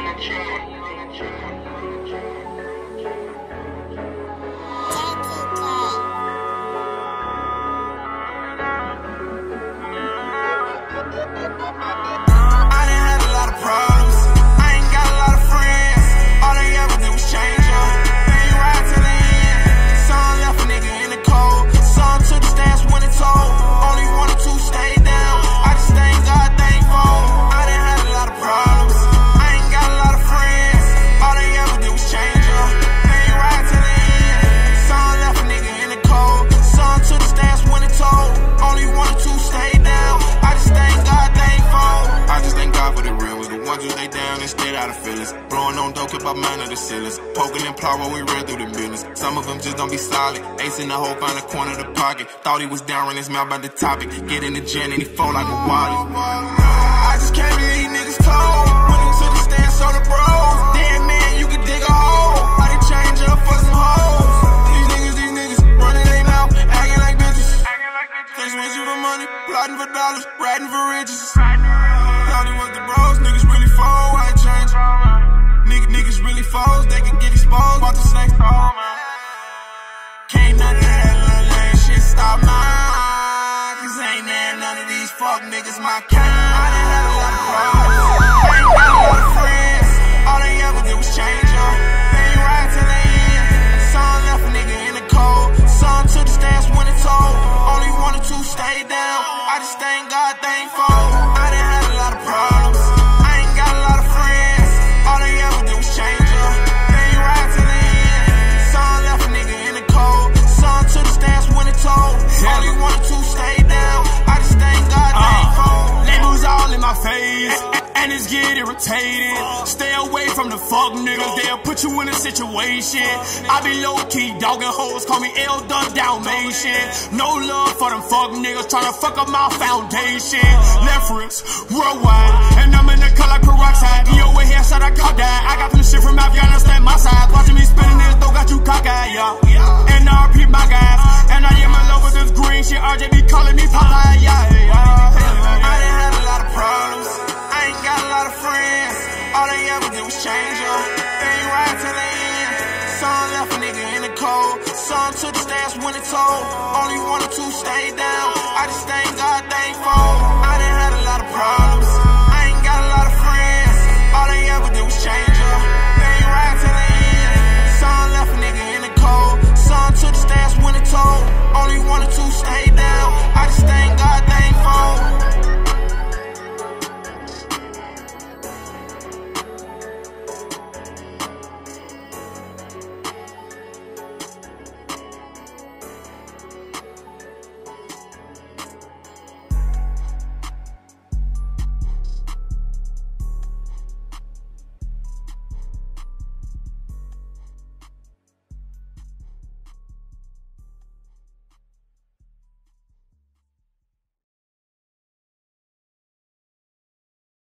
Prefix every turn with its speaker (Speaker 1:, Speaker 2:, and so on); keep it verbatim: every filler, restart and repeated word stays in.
Speaker 1: Blowing on dope, keep our mind on the ceilings. Poking and plow while we ran through the business. Some of them just don't be solid. Ace in the hole, find a corner of the pocket. Thought he was down, run his mouth by the topic. Get in the gen and he fall like a wallet. I just can't believe niggas told. Went into the stands on the bros. Damn man, you can dig a hole. How they change up for some hoes. These niggas, these niggas running their mouth, acting like bitches. They switch you the money, plotting for dollars, ratting for riches. Thought he was the bros, niggas really fall, why it change? Niggas, niggas really falls, they can get exposed. Watch the snakes, oh man. Can't none of that little lame shit stop mine. Cause ain't there none of these fuck niggas my kind. I done had a lot of problems, I ain't got a lot of friends. All they ever did was change up. They ain't ride till the end. Some left a nigga in the cold. Some took the stance when it told. Only one or two stayed down. I just thank God thankful. I done had a lot of problems, I ain't got a lot of friends. All they ever do is change up. They ain't ride till the end. Some left a nigga in the cold. Some took the stance when it told. Only one or two stayed down. I just thank God thankful.
Speaker 2: Uh, labels all in my face, and it's get irritated. Stay away from the fuck niggas, they'll put you in a situation. I be low-key dogging hoes, call me L Dub Dalmatian. No love for them fuck niggas, tryna fuck up my foundation. Left wrist, worldwide, and I'm in the cut like peroxide. Me over here, shot I got that. I got some shit from Afghanistan, my side. Watching me spinning this, though got you cockeyed, yeah. And I repeat my guys, and I am in love with this green shit. R J be calling me Popeye, yeah, yeah.
Speaker 1: I done had a lot of problems, I ain't got a lot of friends. All they ever did was change up. They ain't ride till the end. Some left a nigga in the cold. Some took the stance when it told. Only one or two stayed down. I just thank God thankful. I done had a lot of problems,